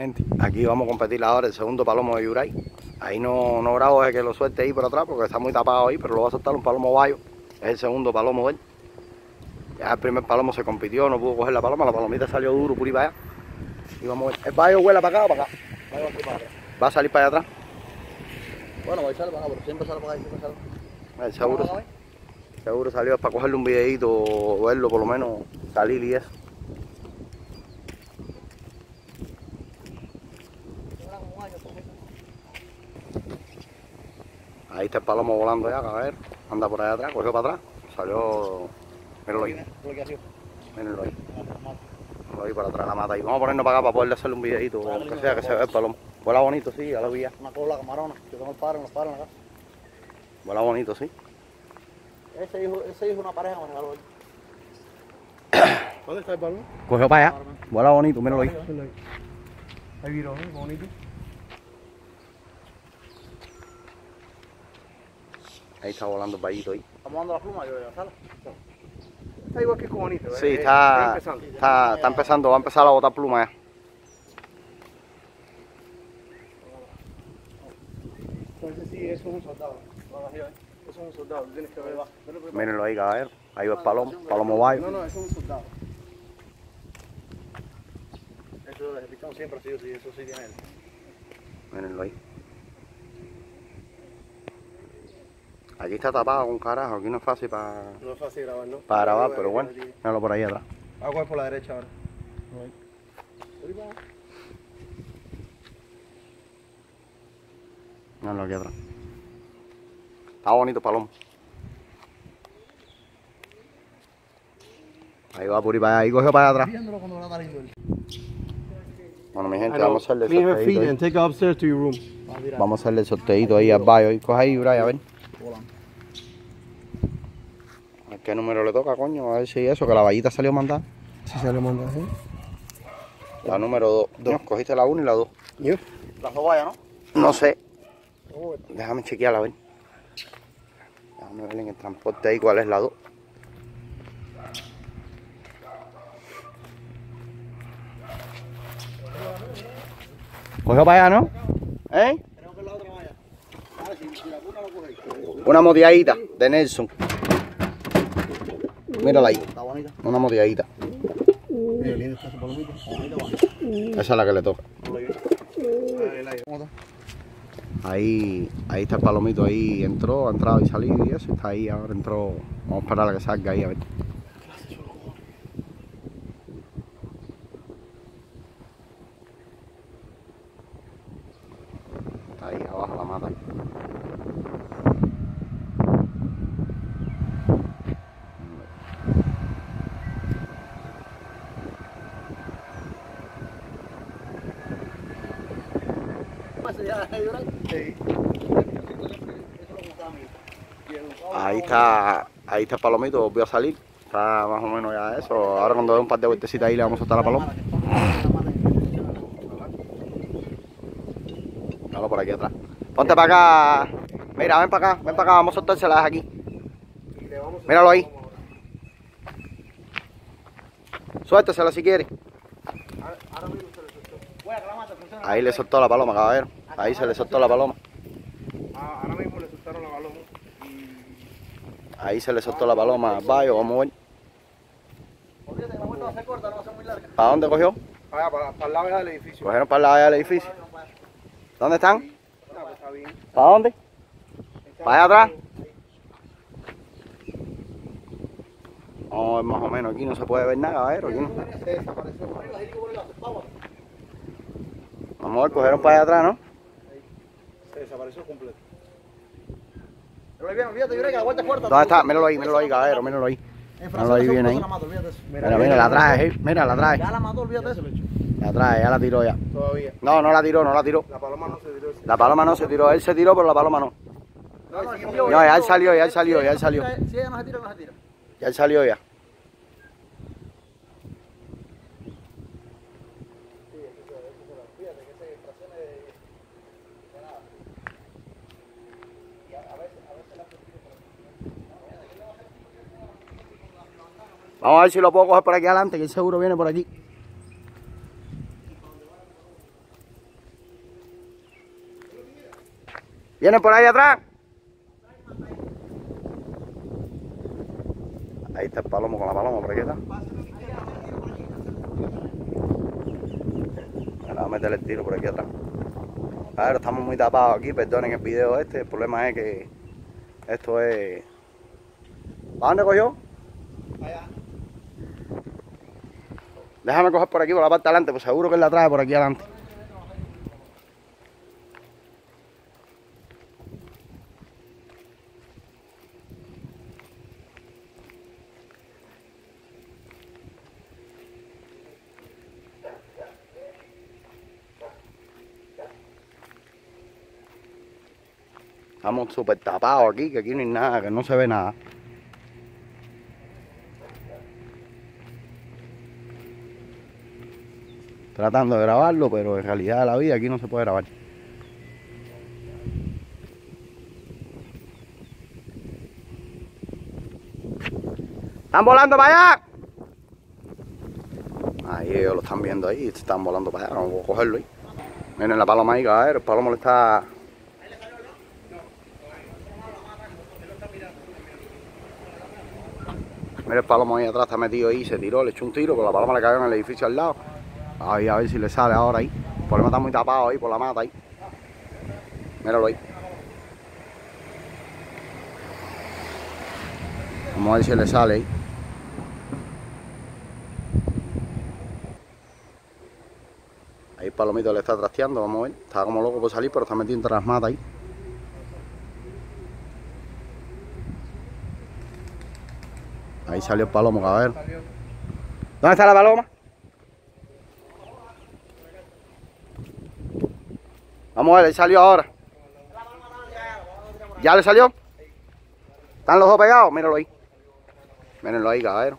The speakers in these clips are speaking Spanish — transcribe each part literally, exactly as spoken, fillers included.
gente, aquí vamos a competir ahora el segundo palomo de Yuray. Ahí no, no grabo de que lo suelte ahí por atrás porque está muy tapado ahí, pero lo va a soltar un palomo bayo. Es el segundo palomo de él. Ya el primer palomo se compitió, no pudo coger la paloma, la palomita salió duro por ahí para allá. Y vamos a ver, ¿el bayo vuela para acá o para acá? Bayo aquí para atrás. ¿Va a salir para allá atrás? Bueno, voy a salir para acá, pero siempre sale para acá, siempre sale. El seguro, seguro salió para cogerle un videito o verlo por lo menos salir y eso. Ahí está el palomo volando ya, caballero. Anda por allá atrás, cogió para atrás. Salió. Míralo ahí. Mírenlo ahí. Mírenlo ahí para atrás la mata ahí. Vamos a ponernos para acá para poderle hacerle un videito, o aunque sea que se vea el palomo. Vuela bonito, sí, ya lo vi ya. Una cola camarona, que tengo el padre, los padres acá. Vuela bonito, sí. Ese hijo, ese hijo es una pareja, me regaló hoy. ¿Dónde está el palomo? Cogió para allá. Vuela bonito, míralo ahí. Ahí viró, ¿eh? Bonito. Ahí está volando el vallito ahí. Estamos dando la pluma, yo de la sala. Está igual que con bonito, ¿eh? Sí, está, está empezando. Está, está empezando, va a empezar a botar pluma ya. Entonces sí, eso es un soldado. Eso es un soldado, tienes que ver. Mírenlo ahí, caballero. Ahí va el palomo, palomo bayo. No, no, eso es un soldado. Eso desde pichón siempre ha sido así, eso sí tiene él. Mírenlo ahí. Aquí está tapado con carajo, aquí no es fácil para No es fácil grabar, ¿no? para grabar, pero bueno, míralo por ahí atrás. Vamos a coger por la derecha ahora. Míralo aquí atrás. Está bonito el palomo. Ahí va por ahí para allá, ahí cogió para allá atrás. Bueno, mi gente, vamos a hacerle el sorteito ahí. Take her upstairs to your room. Vamos a hacerle el sorteito ahí al bayo. Coge ahí, Yuray, a ver. ¿A qué número le toca, coño? A ver si eso, que la vallita salió mandada. Si salió mandada, ¿sí? La número dos. dos. Cogiste la uno y la dos. ¿Yo? Las dos vallas, ¿no? No sé. Déjame chequearla, a ver. Déjame ver en el transporte ahí cuál es la dos. Cogió para allá, ¿no? ¿Eh? Tenemos que la otra valla. Ahora, si, si la puna lo cogéis. Una moteadita de Nelson. Mírala ahí. Está bonita. Una moteadita. Mira, linda está esa palomita. Bonita, bonita. Esa es la que le toca. ¿Cómo está? Ahí, ahí está el palomito, ahí entró, ha entrado y salido y eso, está ahí, ahora entró. Vamos a esperar a que salga ahí a ver. Está ahí abajo la mata. Ahí está, ahí está el palomito, volvió a salir. Está más o menos ya eso. Ahora cuando dé un par de vueltecitas ahí le vamos a soltar la paloma. Míralo por aquí atrás. Ponte para acá. Mira, ven para acá, ven para acá, vamos a soltárselas aquí. Míralo ahí. Suéltesela si quiere. Ahí le soltó la paloma, caballero. Ahí se le soltó la paloma. Ahora mismo le soltaron la paloma. Ahí se le soltó la paloma al bayo, vamos a ver. Olvídate que la vuelta va a ser corta, no va a ser muy larga. ¿Para dónde cogió? Allá, para, para el lado del edificio. Cogieron para la valla del edificio. ¿Dónde están? No, pues está bien. ¿Para dónde? ¿Para allá atrás? Vamos a ver más o menos, aquí no se puede ver nada, caballero. Aquí no. Se desapareció. Vamos a ver, cogieron para allá atrás, ¿no? Se desapareció completo. Pero bien, olvídate, yo creo que la vuelta es corta. ¿Dónde está? Míralo ahí, míralo ahí, caballero, míralo ahí. Míralo ahí, bien ahí. Mira, mira, la trae, eh. Mira, la trae. Ya la mató, olvídate eso. La trae, ya la tiró ya. Todavía. No, no la tiró, no la tiró. La paloma no se tiró. La paloma no se tiró, él se tiró, pero la paloma no. No, no, No, ya él salió, ya él salió, ya él salió. Si ella no se tira, no se tira. Ya él salió ya. Vamos a ver si lo puedo coger por aquí adelante, que él seguro viene por aquí. ¿Viene por ahí atrás? Ahí está el palomo con la paloma, por aquí está. Ahora vamos a meterle el tiro por aquí atrás. A ver, estamos muy tapados aquí, perdonen el video este. El problema es que esto es... ¿Para dónde cogió? Allá. Déjame coger por aquí, por la parte de adelante, pues seguro que él la trae por aquí adelante. Estamos súper tapados aquí, que aquí no hay nada, que no se ve nada. Tratando de grabarlo, pero en realidad la vida aquí no se puede grabar. ¡Están volando para allá! Ahí ellos lo están viendo ahí, están volando para allá, vamos a cogerlo ahí. Miren la paloma ahí, a ver, el palomo le está... Mira el palomo ahí atrás, está metido ahí, se tiró, le echó un tiro, pero la paloma le cayó en el edificio al lado. Ahí, a ver si le sale ahora ahí. El problema está muy tapado ahí por la mata ahí. Míralo ahí. Vamos a ver si le sale ahí. Ahí el palomito le está trasteando, vamos a ver. Está como loco por salir, pero está metido entre las matas ahí. Ahí salió el palomo, caballero. ¿Dónde está la paloma? Vamos a ver, ahí salió ahora. ¿Ya le salió? ¿Están los dos pegados? Míralo ahí. Mírenlo ahí, caballero.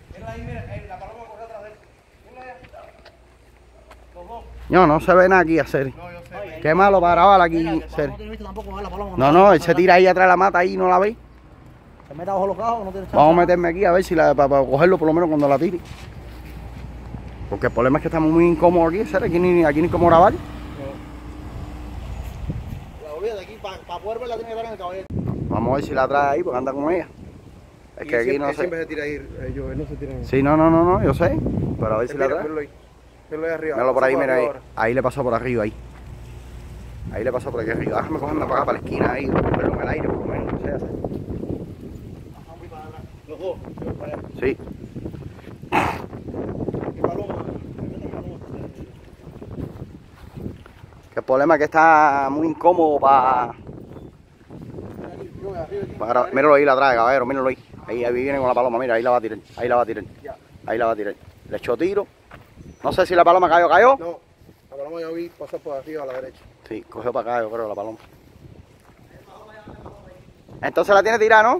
No, no se ve nada aquí, hacer. Qué malo para grabar aquí, hacer. No, no, él se tira ahí atrás de la mata ahí y no la ve. ¿Se mete bajo los cajos o no tiene chance? Vamos a meterme aquí a ver si la, para, para cogerlo por lo menos cuando la tire. Porque el problema es que estamos muy incómodos aquí, ¿sabes? Aquí ni, aquí ni cómo grabar. No. La olvida de aquí, para pa poder verla tiene que estar en el caballero. Vamos a ver si la trae ahí porque anda con ella. Es y que aquí siempre, no sé. siempre se tira ahí, ellos él no se tiran. Sí, no, no, no, no, yo sé. Pero a ver si la trae. Míralo ahí. Míralo ahí arriba. Míralo por ahí, mira ahí. Ahora. Ahí le pasó por arriba, ahí. Ahí le pasó por aquí arriba. Déjame cogerme para acá, para la esquina ahí, ponerlo en el aire por lo menos, no sé hacer. Los dos, para allá. Sí. ¿Qué paloma? Que el problema es que está muy incómodo para... para... Míralo ahí, la trae, caballero, míralo ahí. Ahí, ahí viene con la paloma, mira, ahí la va a tirar, ahí la va a tirar. Ahí la va a tirar. Le echó tiro. No sé si la paloma cayó, ¿cayó? No, la paloma yo vi pasar por arriba a la derecha. Sí, cogió para acá, yo creo, la paloma. Entonces la tiene tirada, ¿no?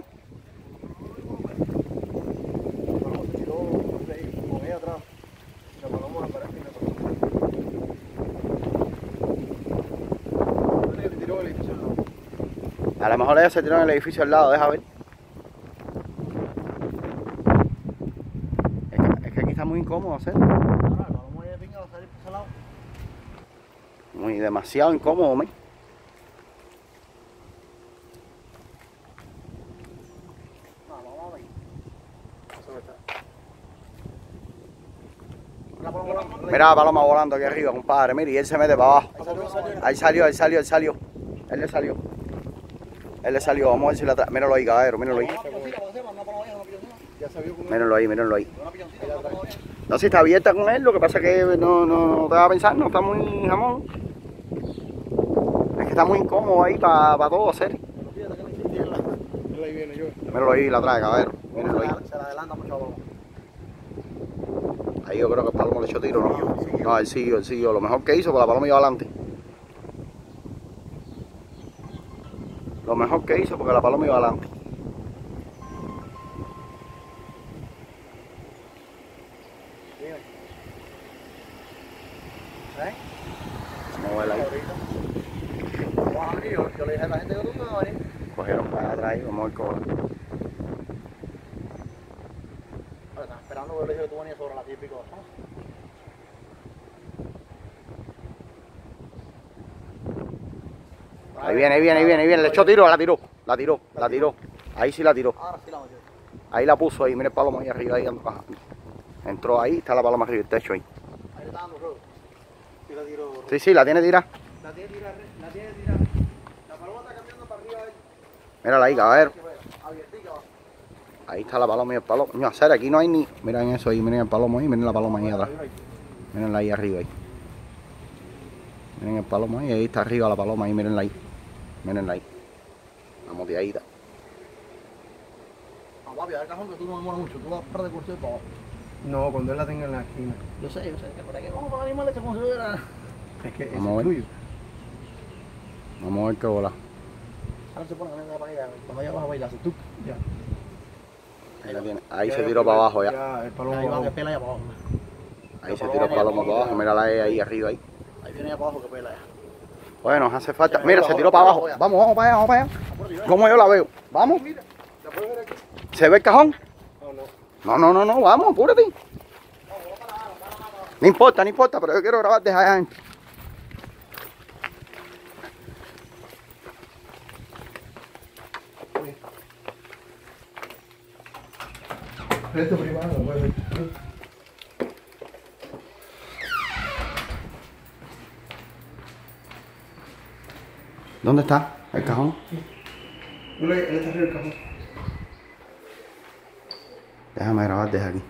La paloma se tiró con ella atrás. La paloma aparece y la se tiró el edificio al lado. A lo mejor ella se tiró en el edificio al lado, deja ver. Es que, es que aquí está muy incómodo hacer. Ahora, la paloma ya pinga va a salir por ese lado. Muy demasiado incómodo, ¿me? No, vamos a ver. Eso está. La paloma volando. Mira la paloma volando aquí arriba, compadre. Mira, y él se mete para abajo. Ahí salió, ahí salió, él salió. Él le salió. Él le salió. Vamos a ver si la trae. Míralo ahí, caballero, míralo ahí. Ya se vio con Míralo ahí, míralo ahí. una pilloncita. Allá atrás. No, si está abierta con él, lo que pasa es que no, no, no te va a pensar, no está muy jamón. Es que está muy incómodo ahí para pa todo hacer. Ahí viene yo. Míralo ahí, la trae, caballero. Míralo ahí. Se la adelanta mucho a Paloma. Ahí yo creo que el palomo le echó tiro, ¿no? No, él siguió, él siguió. Lo mejor que hizo, pues la paloma iba adelante. Lo mejor que hizo, porque la paloma iba adelante. ¿Eh? Vamos a ver ahí. Vamos a abrir. Yo, yo le dije a la gente que tú no vas a venir. Cogieron para atrás ahí, vamos a ver cómo. Ahora están esperando porque yo le dije que tú venías sobre las diez y pico. ¿No? Ahí viene, ahí viene, ahí viene, ahí viene. Le echó tiro, la tiró, la tiró, la tiró. Ahí sí la tiró. Ahora sí la metió. Ahí la puso ahí, mira el palomo ahí arriba, ahí dando caja. Entró ahí, está la paloma arriba, el techo ahí. Ahí le está dando ruedo. Sí la tiró. Sí, sí, la tiene tirada. La tiene tirada, la tiene tirada. La paloma está cambiando para arriba ahí. Mírala ahí, caballero. Abiertica va. Ahí está la paloma y el palomo. No, hacer aquí no hay ni. Miren eso ahí, miren el palomo ahí, miren la paloma ahí atrás. Mirenla ahí arriba ahí. Miren el palomo ahí, ahí está arriba la paloma ahí, mirenla ahí. Mirenla ahí. La moteadita. Ah, papi, al cajón que tú no demoras mucho. Tú vas para de curso para abajo. No, cuando él la tenga en la esquina. Yo sé, yo sé. Que por aquí vamos para animales se considera. Es que ese Vamos a es ver. tuyo. Vamos a ver qué bola. Ahora se pone la nena para allá. Cuando ella va a bailar, tú. Ya. Ahí, la tiene. Ahí se tiró para abajo ya. Ya, el palomo. Ahí va que pela allá para abajo. Ahí se tiró el palomo para abajo. Mírala ahí, ahí arriba ahí. Ahí viene allá para abajo que pela allá. Bueno, nos hace falta. Mira, se tiró para abajo. Vamos, vamos para allá, vamos para allá. ¿Cómo yo la veo? Vamos. ¿La puedes ver aquí? ¿Se ve el cajón? No, no. No, no, no, no, vamos, apúrate. No importa, no importa, pero yo quiero grabar desde allá adentro. Esto privado, bueno. ¿Dónde está el cajón? Él está arriba del cajón. Déjame grabar desde aquí.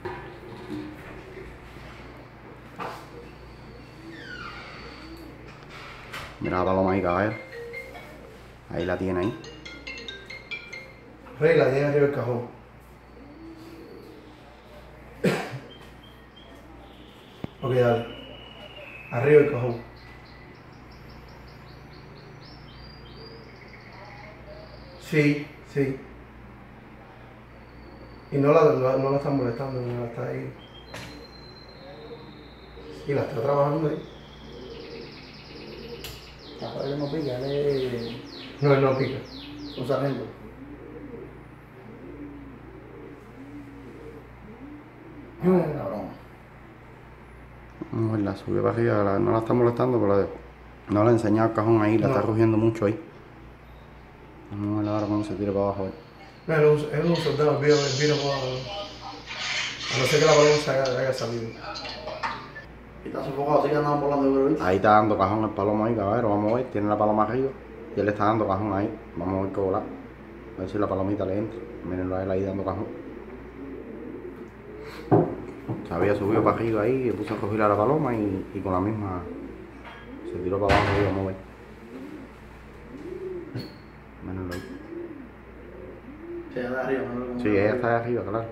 Mira la paloma ahí, caballero. Ahí la tiene ahí. Rey, la tiene arriba del cajón. Ok, dale. Arriba del cajón. Sí, sí. Y no la, no, no la están molestando, no la está ahí. Y la está trabajando ahí. Ahora él no pica, él es No, él no pica. un sargento. No. Ay, cabrón. Vamos a ver, la subió para arriba, la- no la está molestando, pero la- no le he enseñado el cajón ahí, la No. está rugiendo mucho ahí. Vamos a ver ahora cuando se tire para abajo. a ver. No, él es un- él es un soldado, vino, vino por... A no ser que la paloma se haya, haya salido. Y está sofocado, sigue andando por la de ¿viste? Ahí está dando cajón el palomo ahí, caballero, vamos a ver, tiene la paloma arriba y él está dando cajón ahí, vamos a ver qué volar, a ver si la palomita le entra, mírenlo a él ahí dando cajón. Se había subido para arriba ahí, y puso a coger a la paloma y, y con la misma se tiró para abajo y vamos a ver. Mírenlo ahí. Sí, ella de arriba, ¿no? Sí, ella está ahí arriba, claro.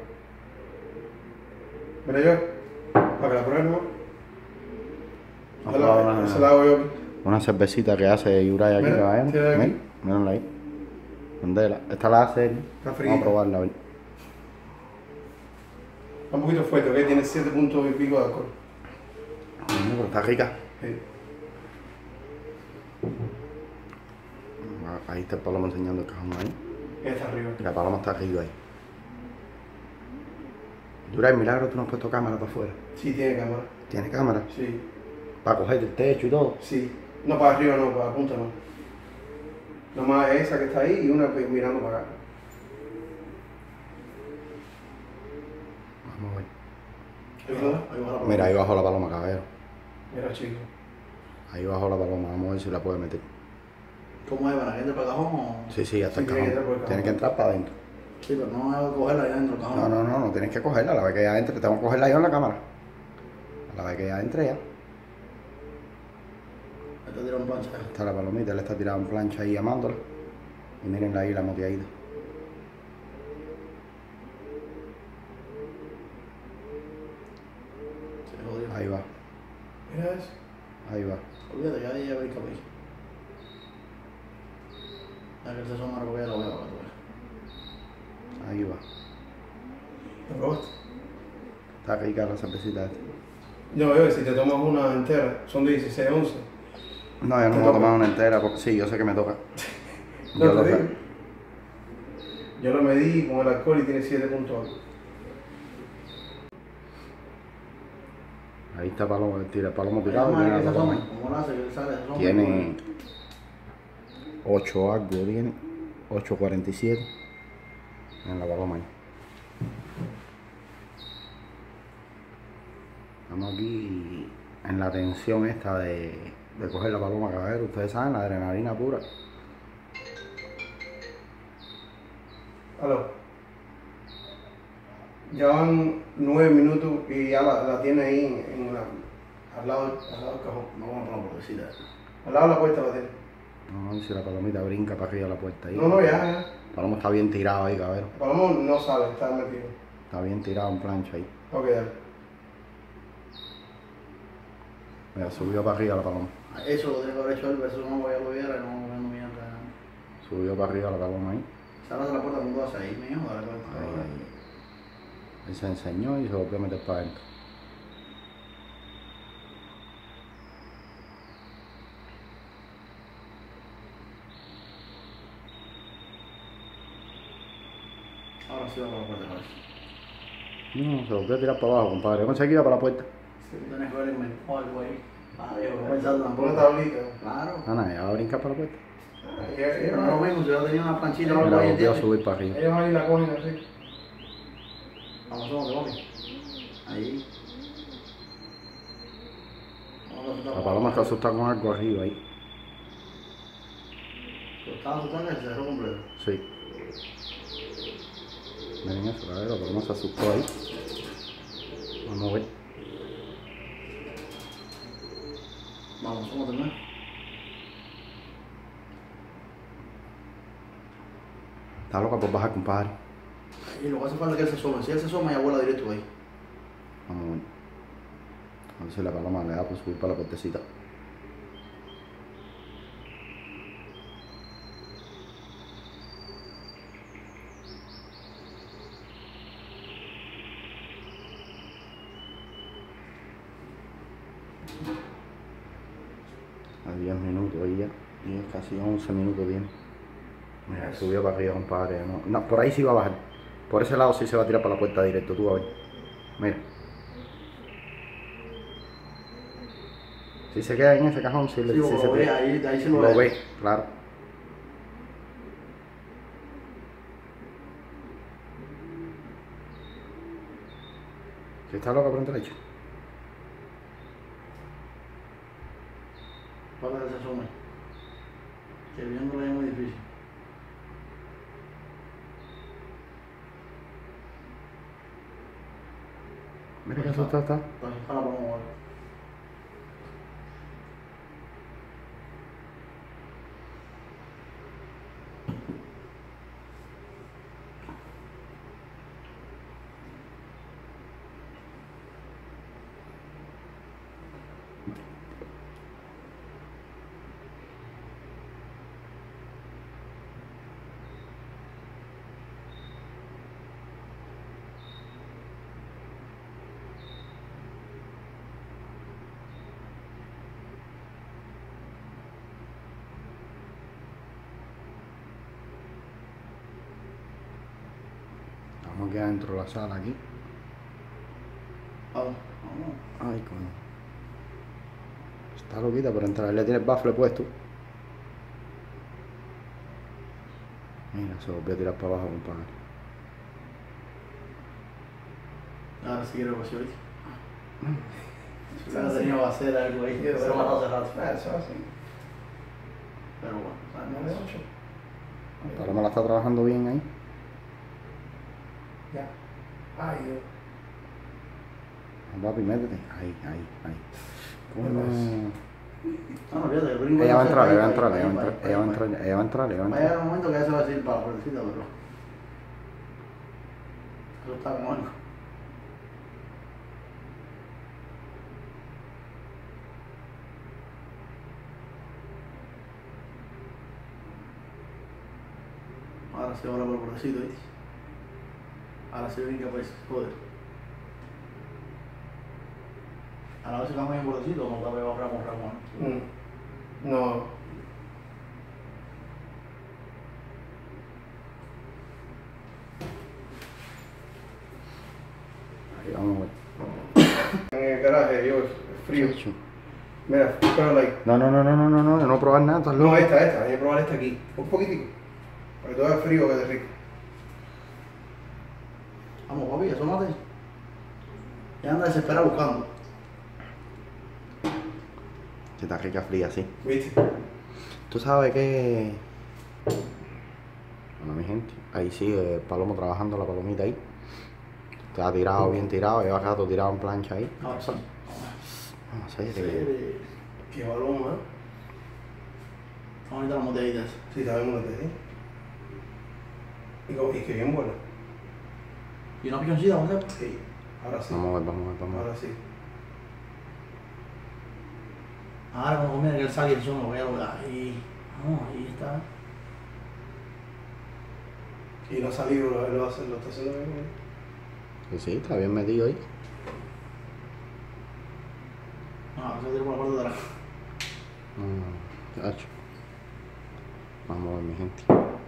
Mira yo, para que la prueben, ¿no? Vamos Esa a la- probar esa una, la hago yo. una cervecita que hace Yuray aquí, Mira, caballero. tiene aquí. Miren, mírenla ahí. Candela. Esta la hace él. Está Vamos fría. a probarla a ver. Está un poquito fuerte, ¿ok? Tiene siete puntos y pico de alcohol. Coño, pero está rica. Sí. Ahí está el palomo enseñando el cajón ahí. Ella está arriba. Y la paloma está arriba ahí. Yuray, milagro, tú no has puesto cámara para afuera. Sí, tiene cámara. ¿Tiene cámara? Sí, Para coger el techo y todo. sí. No para arriba, no, para la punta no. Nomás esa que está ahí y una pues, mirando para acá. Vamos a ver. ¿Eso? Ahí va la Mira, ahí bajo la paloma, caballero. Mira, chico. Ahí bajo la paloma, vamos a ver si la puede meter. ¿Cómo es? ¿Para que entre para el cajón o...? Sí, sí, hasta Sí, el tiene que entrar por cajón. el Tiene cajón. que entrar para adentro. Sí, pero no es cogerla ahí adentro del cajón. No, no, no, no tienes que cogerla. A la vez que ya entre, tengo que cogerla yo en la cámara. A la vez que ya entre ya. Ahí te tira un plancha. Está la palomita, él está tirado en plancha ahí llamándola. Y mírenla ahí, la moteadita. Se jodió. Ahí va, Mira eso. ahí va. Olvídate, ya ella ve el cabello. Ya que él se asoma porque ya lo veo, para que tú veas. Ahí va. ¿Lo probaste? Está rica la cervecita esta. Yo veo que si te tomas una entera, son de dieciséis once. No, yo no ¿Te me voy a toca? tomar una entera porque sí, yo sé que me toca. No Yo te lo digo. sé. Yo lo medí con el alcohol y tiene siete puntos. Ahí está Palomo, tira el Palomo Mira, tirado y madre, tiene que la se paloma asoma. ahí. ¿Cómo lo hace? Que él sale, se asoma. Tiene, ocho algo tiene, ocho cuarenta y siete en la paloma ahí. Estamos aquí en la tensión esta de, de coger la paloma caballero, ustedes saben, la adrenalina pura. Aló. Ya van nueve minutos y ya la, la tiene ahí en, en la, al, lado, al lado del cajón. No vamos a poner por decir Al lado de la puerta la tiene. No, si la palomita brinca para arriba de la puerta ahí. No, no, ya, ya. El palomo está bien tirado ahí, caballero. El palomo no sale, está metido. Está bien tirado en plancha ahí. Ok, dale. Mira, subió para arriba la paloma. eso lo debe haber hecho él, pero eso no voy a lo viera, no no no mierda. Subió para arriba la paloma ahí. Cerrate la puerta con dos ahí, mijo, dale con Ahí, ahí. Él se enseñó y se volvió a meter para adentro. Ahora sí va para la puerta, parece. No, se volvió a tirar para abajo, compadre. Yo pensé que iba para la puerta. Sí, tú tienes que ver el mentor algo ahí. Vale, yo no pensaba tampoco. Una tablita. Claro. Ah, nada, ya va a brincar para la puerta. Pero no lo mismo, si yo tenía una planchita o Mira, algo ahí, volvió a ¿entiendes? subir para arriba. Ellos ahí la cogen así. Vamos, vamos, vamos. Ahí. Vamos, La paloma está asustada con algo arriba ahí. Estaba asustando y se cerró completo. Sí. Miren eso, la verdad, la paloma se asustó ahí. Vamos a ver. Vamos, vamos a terminar. Está loca por bajar, compadre. Y lo que hace falta es que él se asome. Si él se asoma, ya vuela directo ahí. Vamos a ver. A ver si la paloma le da por subir para la puertecita. A diez minutos ahí ya. Y es casi once minutos bien. Mira, subió para arriba, compadre. No, no, por ahí sí va a bajar. Por ese lado sí se va a tirar para la puerta directo, tú a ver. Mira. Si se queda en ese cajón, sí, le Sí, sí lo se ve, tira. ahí, ahí se lo, Lo ve, claro. Si está loca, pronto le echo. Falta que se asome. Que viéndolo es muy difícil. Mira que asustado está. Entonces, para la pongo ahora. Vamos a quedar dentro de la sala aquí. Vamos, vamos. Ay, coño. Está loquita por entrar. Le tiene el baffle puesto. Mira, se volvió a tirar para abajo, compadre. Ahora sí quiero que se oiga. Si hubiera tenido que hacer algo ahí, se hubiera matado hace rato. Ah, eso así. Pero bueno, No ¿sabes? de ocho. La paloma la está trabajando bien ahí. Ya. Ay, Dios. Papi, métete. Ahí, ahí, ahí. Coño. No, no, fíjate, el brinco Ella va a no se entrar, ella va a ahí, entrar, ahí, ella va a ahí, entrar, ahí, ella va a ahí, entrar, ahí. ella va a entrar, ella va a Va a llegar entrar. un momento que ya se va a decir para la puertecita, pero. Eso está como algo. Ahora se va por el bordecito, ¿viste? Ahora se brinca pues, joder. Ahora a veces estamos en el bordecito, no está pegado ramo, ramo. Mm. No. Ahí vamos a ver. En el garaje, yo, frío. Chacho. Mira, pruébala ahí. No, no, no, no, no, no, no, yo no voy a probar nada, estás loco. No, esta, esta, hay que probar esta aquí. Un poquitico. Para que todo es frío que es rico. Vamos, papi, asómate. Ya anda desesperado buscando. Si está rica fría, sí. ¿Viste? Tú sabes que... Bueno, mi gente, ahí sigue el palomo trabajando la palomita ahí. Está tirado, bien tirado, lleva rato tirado en plancha ahí. Ahora sí. No sé, Sí, que... Qué balón, ¿eh? Está bonita la botellita esa. Sí, sabemos lo que es. Y, co- y que bien buena. ¿Y una pichoncita, José? Sí, ahora sí. Vamos a ver, vamos a ver, vamos a ver. Ahora sí. Ahora cuando comienza que él sale el son, lo voy a lograr. Ahí, vamos, ahí está. Y no ha salido, lo, lo, hace- lo está haciendo bien. ¿eh? Sí, sí, está bien metido ahí. Ah, se tira por la parte de atrás. Mm, chacho. Vamos a ver, mi gente.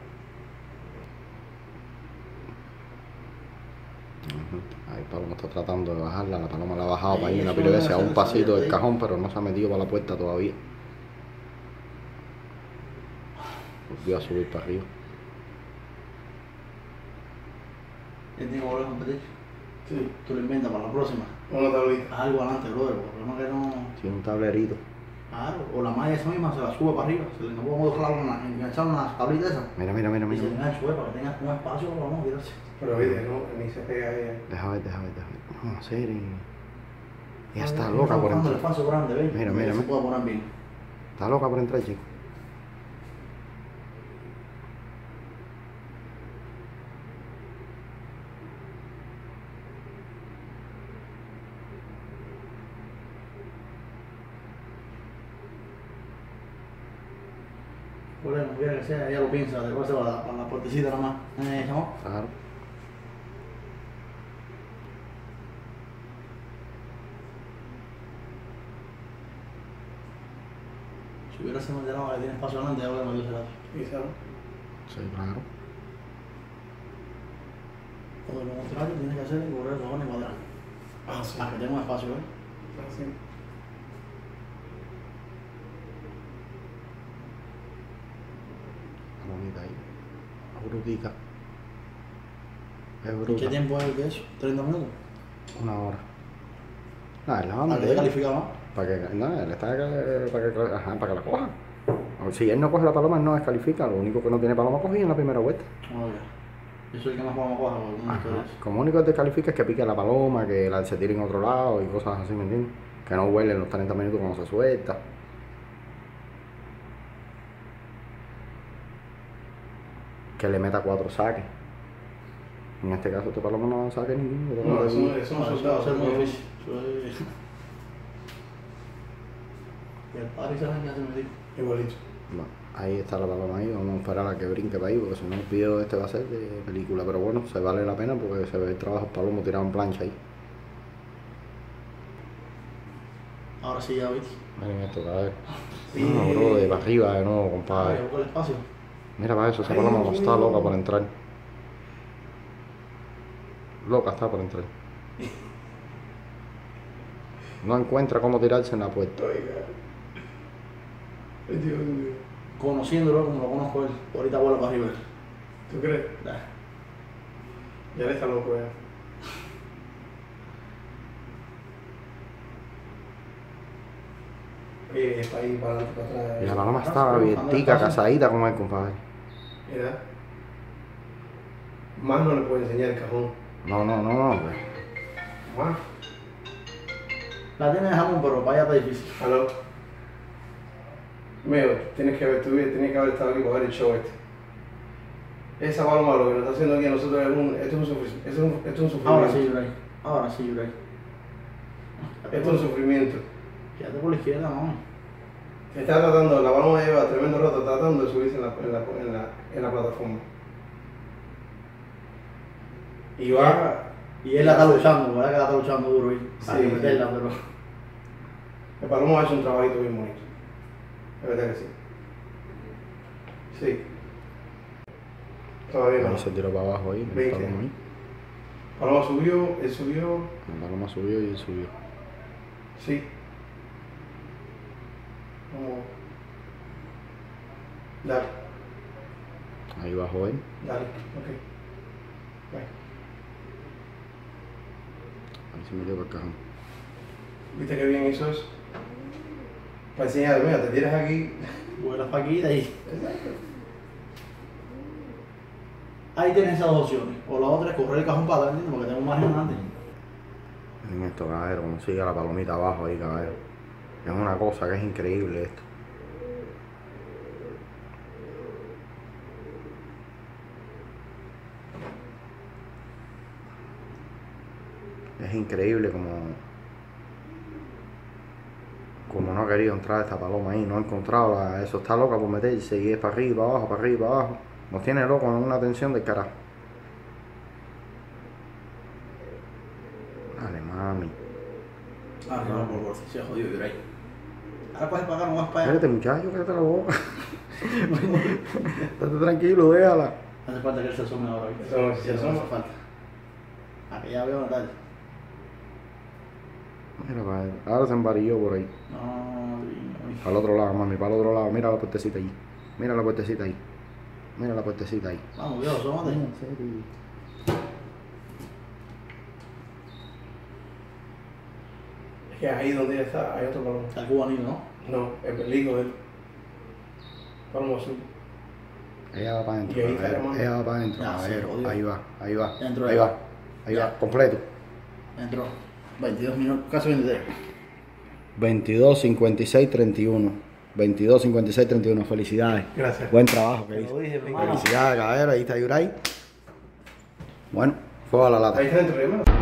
Ujú. Ahí Paloma está tratando de bajarla, la Paloma la ha bajado para ir en la Eso piruesa a no un se pasito salió del de ahí. cajón, pero no se ha metido para la puerta todavía. Volvió a subir para arriba. Él tiene que volver a competir. Sí. Tú lo inventas para la próxima. Una tablita. Haz algo adelante, brother, porque el problema es que no. Tiene un tablerito. Claro, o la malla esa misma se la sube para arriba. Se le no podemos dejarla en la- enganchar una tablita esa. Mira, mira, mira, Y mira. se mira. engancha, güey, para que tenga un espacio para vamos a tirarse. Pero viste, no, ni se pega ella. Deja ver, deja ver, deja ver. Vamos a hacer y... Ella está Ahí loca por buscando el entrar. espacio grande, ¿ves? Mira, Ahí mira, se mira. puede poner bien. Está loca por entrar, chico. Bueno, quiera que sea, ella lo piensa, después se va a la, para la puertecita nada más. Eh, chamo. Claro. Si hubiera sido de lado que tiene espacio grande, ya hubiera metido ese lado. Quizá. Sí, claro. Todo lo contrario tiene que hacer es correr los y cuadrar. Ah, sí. Para que tenga un espacio, ¿eh? Ah, sí. Palomita ahí. Brutica. Es ¿Y bruta. qué tiempo es de eso? ¿treinta minutos? Una hora. Ah, es la ¿Para banda. que te califica más? Para que, no, él está que- para que, ajá, para que la coja. O si él no coge la paloma, no descalifica. Lo único que no tiene paloma cogida en la primera vuelta. Oh, ya. Yo soy el que más vamos a coger, porque no estoy Ajá. eso. Como único que descalifica es que pique la paloma, que la, se tire en otro lado y cosas así, ¿me entiendes? Que no huele en los treinta minutos cuando se suelta. Que le meta cuatro saques. En este caso, este paloma no saque ninguno. No, eso no es. No, eso va a ser muy difícil. Eso es... Y el padre se que hace medir. Igualito. No, ahí está la paloma ahí, vamos a esperar a que brinque para ahí, porque si no el video este va a ser de película, pero bueno, se vale la pena porque se ve el trabajo palomo tirado en plancha ahí. Ahora sí ya viste. Miren esto, a ver. Sí. No, bro, de para arriba de nuevo, Ahora compadre. busco el espacio. Mira para eso, esa Ay, paloma Dios está mío. loca por entrar. Loca está por entrar. No encuentra cómo tirarse en la puerta. Oiga. Ay, Dios mío. Conociéndolo como lo conozco él, ahorita vuela para arriba. ¿Tú crees? Nah. Ya le está loco ya. Oye, es para ir para adelante, para atrás. Y la paloma Ah, estaba sí, abiertica, anda casadita con él, compadre. Mira. Más no le puedo enseñar el cajón. No, no, no, no, pues. Más. La tiene de jamón, pero para allá está difícil. Aló. Mío, tienes que haber, tú tienes que haber estado aquí para ver el show este. Esa paloma lo que nos está haciendo aquí a nosotros es un, esto es un, sufri- esto es un, esto es un sufrimiento. Ahora sí, Yuray. Ahora sí, Yuray. Esto es un sufrimiento. Quédate por la izquierda, no. Está tratando, la paloma lleva tremendo rato tratando de subirse en la, en la, en la, en la plataforma. Y va. Y él la está luchando, ¿verdad? Que la está luchando duro ahí. Para Sí, meterla, pero. El palomo ha hecho un trabajito bien bonito. De verdad que sí. Sí. Todavía no. Ahí se tiró para abajo ahí, el Veinte. paloma ahí. Paloma subió, él subió. La paloma subió y subió. Sí. Como... Dale. Ahí bajó él. Dale, ok. Bye. A ver si me dio por el cajón. ¿Viste qué bien hizo eso? Para enseñar, mira, te tiras aquí. Vuelas para aquí y de ahí. Ahí tienes esas dos opciones. O la otra es correr el cajón para atrás, ¿entiendes? Porque tengo un margen adelante. Miren esto, caballero, como sigue la palomita abajo ahí, caballero. Es una cosa que es increíble esto. Es increíble como como no ha querido entrar esta paloma ahí, no ha encontrado la, eso, está loca por meterse y es para arriba, para abajo, para arriba, para abajo. Nos tiene loco en una tensión del carajo. Dale, mami. Ah, no, por favor, se ha jodido de ahí. Ahora puedes pagar, no vas para allá. Espérate, muchacho, cállate la boca. Estate tranquilo, déjala. Hace falta que él se asome ahora. ¿Viste? No, Sí, se eso asoma. hace falta. A que ya veo una tarde. Mira, padre, ahora se embarilló por ahí. No, Dios. Para el otro lado, mami, para el otro lado. Mira la puertecita ahí. Mira la puertecita ahí. Mira la puertecita ahí. Vamos, Dios, asómate. En serio. Es que ahí donde ella está, hay otro palomo. Está el cubanino, ¿no? No, el peligro de él. Palomo azul. Ella va para adentro, Y ahí está caballero. la mano. Ella va para adentro, Ya, caballero. se jodió. Ahí va, ahí va. Dentro ahí de- va, ahí Ya. va, completo. Entró. veintidós minutos, casi veintitrés. veintidós, cincuenta y seis, treinta y uno. veintidós, cincuenta y seis, treinta y uno. Felicidades. Gracias. Buen trabajo que Te hizo. lo dije, hermano. Felicidades, caballero. Ahí está Yuray. Bueno, fue a la lata. Ahí está dentro, hermano.